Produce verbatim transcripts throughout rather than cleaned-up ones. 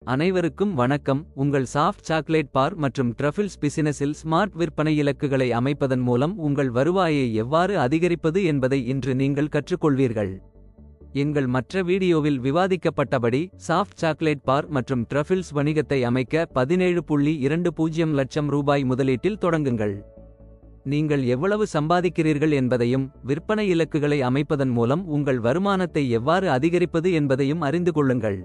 அனைவருக்கும் வணக்கம். உங்கள் சாஃப்ட் சாக்லேட் பார் மற்றும் ட்ரஃபிள்ஸ் பிசினஸில் ஸ்மார்ட் விற்பனை இலக்குகளை அமைப்பதன் மூலம் உங்கள் வருவாயை எவ்வாறு அதிகரிப்பது என்பதை இன்று நீங்கள் கற்றுக்கொள்வீர்கள். எங்கள் மற்ற வீடியோவில் விவாதிக்கப்பட்டபடி சாஃப்ட் சாக்லேட் பார் மற்றும் ட்ரஃபிள்ஸ் வணிகத்தை அமைக்க பதினேழு புள்ளி இரண்டு பூஜ்ஜியம் லட்சம் ரூபாய் முதலீட்டில் தொடங்குங்கள். நீங்கள் எவ்வளவு சம்பாதிக்கிறீர்கள் என்பதையும் விற்பனை இலக்குகளை அமைப்பதன் மூலம் உங்கள் வருமானத்தை எவ்வாறு அதிகரிப்பது என்பதையும் அறிந்து கொள்ளுங்கள்.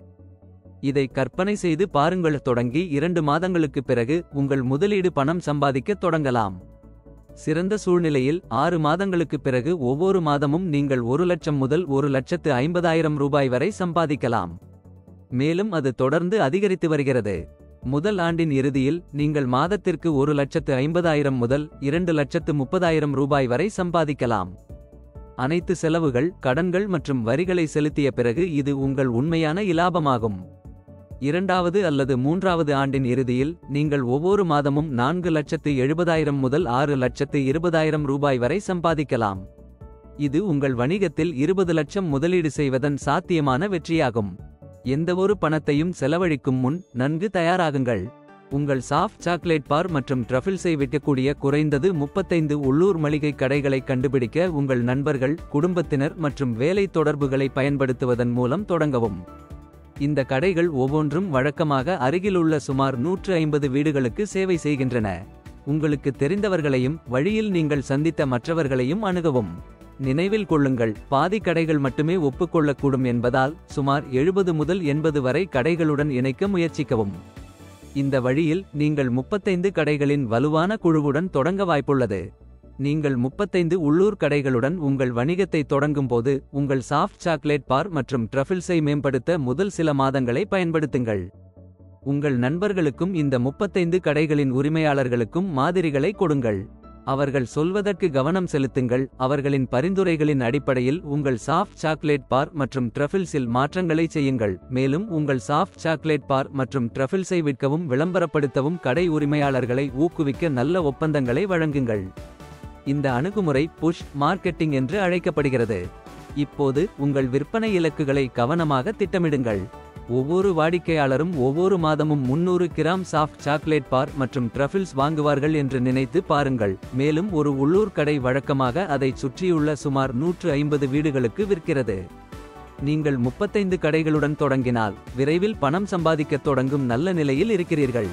இதை கற்பனை செய்து பாருங்கள். தொடங்கி இரண்டு மாதங்களுக்குப் பிறகு உங்கள் முதலீடு பணம் சம்பாதிக்கத் தொடங்கலாம். சிறந்த சூழ்நிலையில் ஆறு மாதங்களுக்குப் பிறகு ஒவ்வொரு மாதமும் நீங்கள் ஒரு லட்சம் முதல் ஒரு லட்சத்து ஐம்பதாயிரம் ரூபாய் வரை சம்பாதிக்கலாம். மேலும் அது தொடர்ந்து அதிகரித்து வருகிறது. முதல் ஆண்டின் இறுதியில் நீங்கள் மாதத்திற்கு ஒரு லட்சத்து ஐம்பதாயிரம் முதல் இரண்டு லட்சத்து முப்பதாயிரம் ரூபாய் வரை சம்பாதிக்கலாம். அனைத்து செலவுகள், கடன்கள் மற்றும் வரிகளை செலுத்திய பிறகு இது உங்கள் உண்மையான இலாபமாகும். இரண்டாவது அல்லது மூன்றாவது ஆண்டின் இறுதியில் நீங்கள் ஒவ்வொரு மாதமும் நான்கு லட்சத்து எழுபதாயிரம் முதல் ஆறு லட்சத்து இருபதாயிரம் ரூபாய் வரை சம்பாதிக்கலாம். இது உங்கள் வணிகத்தில் இருபது லட்சம் முதலீடு செய்வதன் சாத்தியமான வெற்றியாகும். எந்தவொரு பணத்தையும் செலவழிக்கும் முன் நன்கு தயாராகுங்கள். உங்கள் சாஃப்ட் சாக்லேட் பார் மற்றும் ட்ரஃபிள்ஸை விற்கக்கூடிய குறைந்தது முப்பத்தைந்து உள்ளூர் மளிகை கடைகளை கண்டுபிடிக்க உங்கள் நண்பர்கள், குடும்பத்தினர் மற்றும் வேலை தொடர்புகளை பயன்படுத்துவதன் மூலம் தொடங்கவும். இந்த கடைகள் ஒவ்வொன்றும் வழக்கமாக அருகிலுள்ள சுமார் நூற்று ஐம்பது வீடுகளுக்கு சேவை செய்கின்றன. உங்களுக்கு தெரிந்தவர்களையும் வழியில் நீங்கள் சந்தித்த மற்றவர்களையும் அணுகவும். நினைவில் கொள்ளுங்கள், பாதி கடைகள் மட்டுமே ஒப்புக்கொள்ளக்கூடும் என்பதால் சுமார் எழுபது முதல் எண்பது வரை கடைகளுடன் இணைக்க முயற்சிக்கவும். இந்த வழியில் நீங்கள் முப்பத்தைந்து கடைகளின் வலுவான குழுவுடன் தொடங்க வாய்ப்புள்ளது. நீங்கள் முப்பத்தைந்து உள்ளூர் கடைகளுடன் உங்கள் வணிகத்தை தொடங்கும் போது உங்கள் சாஃப்ட் சாக்லேட் பார் மற்றும் ட்ரஃபிள்ஸை மேம்படுத்த முதல் சில மாதங்களை பயன்படுத்துங்கள். உங்கள் நண்பர்களுக்கும் இந்த முப்பத்தைந்து கடைகளின் உரிமையாளர்களுக்கும் மாதிரிகளை கொடுங்கள். அவர்கள் சொல்வதற்கு கவனம் செலுத்துங்கள். அவர்களின் பரிந்துரைகளின் அடிப்படையில் உங்கள் சாஃப்ட் சாக்லேட் பார் மற்றும் ட்ரஃபிள்ஸில் மாற்றங்களை செய்யுங்கள். மேலும் உங்கள் சாஃப்ட் சாக்லேட் பார் மற்றும் ட்ரஃபிள்ஸை விற்கவும் விளம்பரப்படுத்தவும் கடை உரிமையாளர்களை ஊக்குவிக்க நல்ல ஒப்பந்தங்களை வழங்குங்கள். இந்த அணுகுமுறை புஷ் மார்க்கெட்டிங் என்று அழைக்கப்படுகிறது. இப்போது உங்கள் விற்பனை இலக்குகளை கவனமாக திட்டமிடுங்கள். ஒவ்வொரு வாடிக்கையாளரும் ஒவ்வொரு மாதமும் முன்னூறு கிராம் சாஃப்ட் சாக்லேட் பார் மற்றும் ட்ரஃபிள்ஸ் வாங்குவார்கள் என்று நினைத்து பாருங்கள். மேலும் ஒரு உள்ளூர் கடை வழக்கமாக அதைச் சுற்றியுள்ள சுமார் நூற்று ஐம்பது வீடுகளுக்கு விற்கிறது. நீங்கள் முப்பத்தைந்து கடைகளுடன் தொடங்கினால் விரைவில் பணம் சம்பாதிக்கத் தொடங்கும் நல்ல நிலையில் இருக்கிறீர்கள்.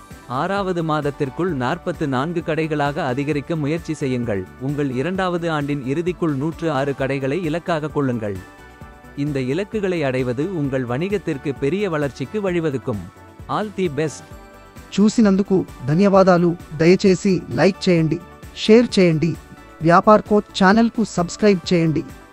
ஆறாவது மாதத்திற்குள் நாற்பத்து நான்கு கடைகளாக அதிகரிக்க முயற்சி செய்யுங்கள். உங்கள் இரண்டாவது ஆண்டின் இறுதிக்குள் நூற்று ஆறு கடைகளை இலக்காக கொள்ளுங்கள். இந்த இலக்குகளை அடைவது உங்கள் வணிகத்திற்கு பெரிய வளர்ச்சிக்கு வழிவகுக்கும். All the best. చూసినందుకు ధన్యవాదాలు. దయచేసి లైక్ చేయండి, షేర్ చేయండి. వ్యాపార్ కోచ్ ఛానల్ కు సబ్స్క్రైబ్ చేయండి.